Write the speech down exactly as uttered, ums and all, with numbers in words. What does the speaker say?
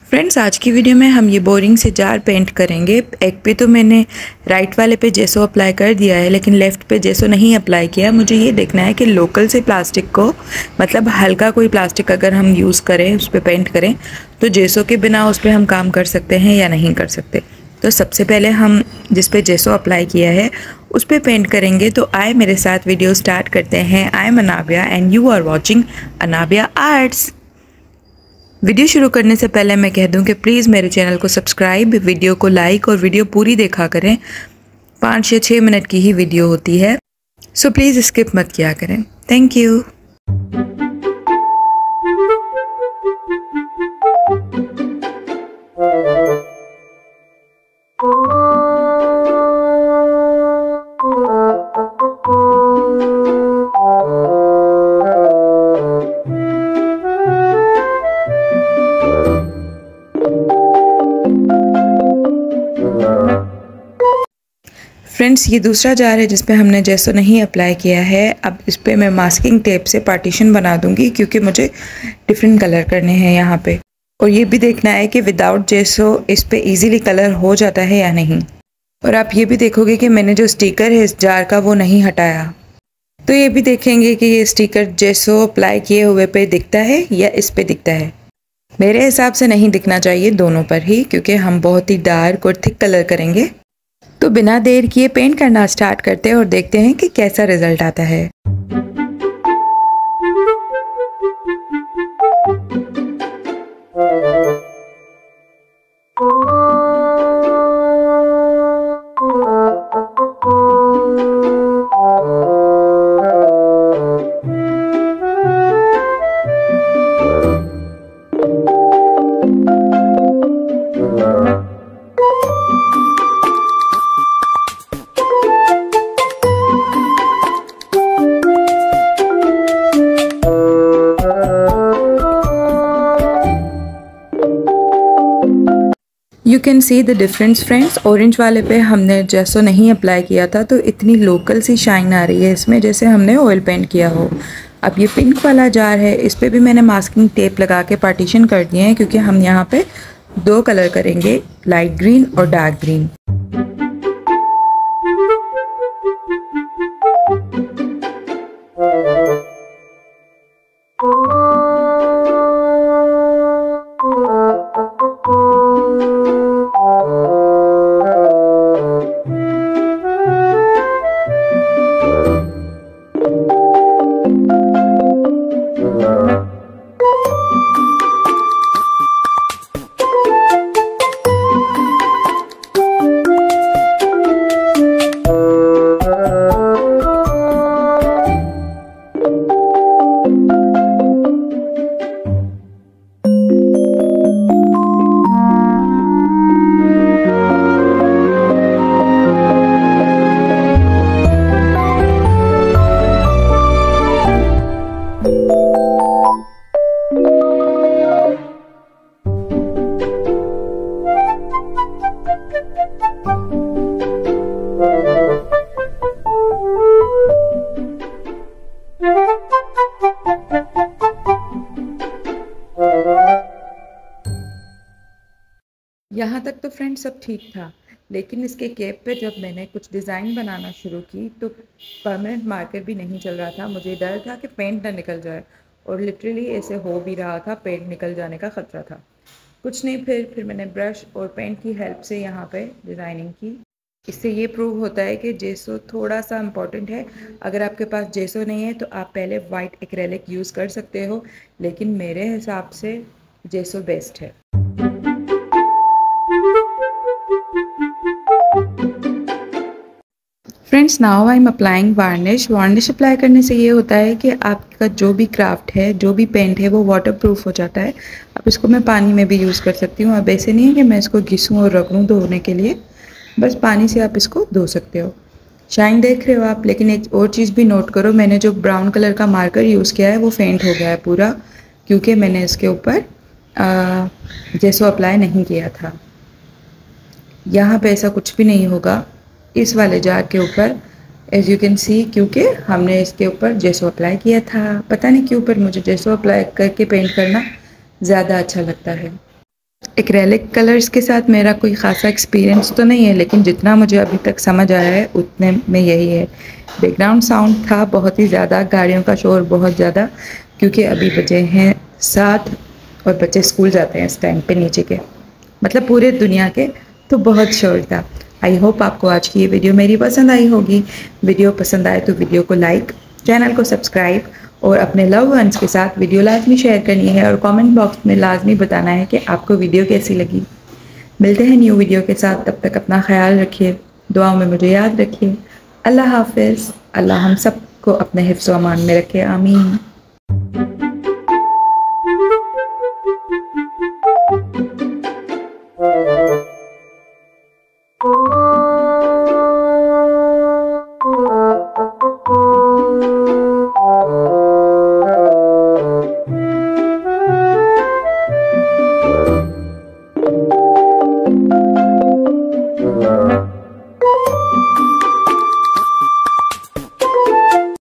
Friends, आज की video में हम ये बोरिंग से जार पेंट करेंगे। एक पे तो मैंने राइट वाले पे जेसो अप्लाई कर दिया है, लेकिन लेफ़्ट पे जेसो नहीं अप्लाई किया। मुझे ये देखना है कि लोकल से प्लास्टिक को, मतलब हल्का कोई प्लास्टिक अगर हम यूज़ करें, उस पर पेंट करें, तो जेसो के बिना उस पर हम काम कर सकते हैं या नहीं कर सकते। तो सबसे पहले हम जिस पे जेसो अप्लाई किया है उस पर पेंट करेंगे। तो आए मेरे साथ वीडियो स्टार्ट करते हैं। I am Anabia and you are watching Anabia arts. Video शुरू करने से पहले मैं कह दूं कि प्लीज़ मेरे चैनल को सब्सक्राइब, वीडियो को लाइक और वीडियो पूरी देखा करें। पाँच या छः मिनट की ही वीडियो होती है, सो प्लीज़ स्किप मत किया करें। Thank you. फ्रेंड्स, ये दूसरा जार है जिस पे हमने जेसो नहीं अप्लाई किया है। अब इस पे मैं मास्किंग टेप से पार्टीशन बना दूंगी, क्योंकि मुझे डिफरेंट कलर करने हैं यहाँ पे। और ये भी देखना है कि विदाउट जेसो इस पे इजीली कलर हो जाता है या नहीं। और आप ये भी देखोगे कि मैंने जो स्टिकर है इस जार का वो नहीं हटाया। तो ये भी देखेंगे कि ये स्टिकर जेसो अप्लाई किए हुए पे दिखता है या इस पे दिखता है। मेरे हिसाब से नहीं दिखना चाहिए, दोनों पर ही, क्योंकि हम बहुत ही डार्क और थिक कलर करेंगे। तो बिना देर किए पेंट करना स्टार्ट करते हैं और देखते हैं कि कैसा रिजल्ट आता है। You can see the difference friends. Orange वाले पे हमने जेसो नहीं अप्लाई किया था, तो इतनी लोकल सी शाइन आ रही है इसमें, जैसे हमने ऑयल पेंट किया हो। अब ये पिंक वाला जार है, इस पे भी मैंने मास्किंग टेप लगा के पार्टीशन कर दिए हैं, क्योंकि हम यहाँ पे दो कलर करेंगे, लाइट ग्रीन और डार्क ग्रीन। यहाँ तक तो फ्रेंड्स सब ठीक था, लेकिन इसके कैप पे जब मैंने कुछ डिज़ाइन बनाना शुरू की तो परमानेंट मार्कर भी नहीं चल रहा था। मुझे डर था कि पेंट ना निकल जाए, और लिटरली ऐसे हो भी रहा था, पेंट निकल जाने का ख़तरा था। कुछ नहीं, फिर फिर मैंने ब्रश और पेंट की हेल्प से यहाँ पे डिज़ाइनिंग की। इससे ये प्रूव होता है कि जेसो थोड़ा सा इम्पॉर्टेंट है। अगर आपके पास जेसो नहीं है तो आप पहले वाइट एक्रेलिक यूज़ कर सकते हो, लेकिन मेरे हिसाब से जेसो बेस्ट है। Friends, now I am applying varnish. Varnish apply करने से ये होता है कि आपका जो भी क्राफ्ट है, जो भी पेंट है, वो वाटर प्रूफ हो जाता है। अब इसको मैं पानी में भी यूज़ कर सकती हूँ। अब ऐसे नहीं है कि मैं इसको घिसूँ और रगड़ूँ धोने के लिए, बस पानी से आप इसको धो सकते हो। शाइन देख रहे हो आप। लेकिन एक और चीज़ भी नोट करो, मैंने जो ब्राउन कलर का मार्कर यूज़ किया है वो फेंट हो गया है पूरा, क्योंकि मैंने इसके ऊपर जेसो अप्लाई नहीं किया था। यहाँ पे ऐसा कुछ भी नहीं होगा इस वाले जार के ऊपर, एज यू कैन सी, क्योंकि हमने इसके ऊपर जेसो अप्लाई किया था। पता नहीं क्यों, पर मुझे जेसो अप्लाई करके पेंट करना ज़्यादा अच्छा लगता है। एक्रेलिक कलर्स के साथ मेरा कोई ख़ासा एक्सपीरियंस तो नहीं है, लेकिन जितना मुझे अभी तक समझ आया है उतने में यही है। बैकग्राउंड साउंड था बहुत ही ज़्यादा, गाड़ियों का शोर बहुत ज़्यादा, क्योंकि अभी बजे हैं सात और बच्चे स्कूल जाते हैं इस टाइम पे नीचे के, मतलब पूरे दुनिया के, तो बहुत शोर था। आई होप आपको आज की ये वीडियो मेरी पसंद आई होगी। वीडियो पसंद आए तो वीडियो को लाइक, चैनल को सब्सक्राइब और अपने लव वंस के साथ वीडियो लाजमी शेयर करनी है और कमेंट बॉक्स में लाजमी बताना है कि आपको वीडियो कैसी लगी। मिलते हैं न्यू वीडियो के साथ, तब तक अपना ख्याल रखिए, दुआओं में मुझे याद रखिए। अल्लाह हाफिज़। अल्लाह हम सब को अपने हिफ्ज़ व अमान में रखे, आमीन।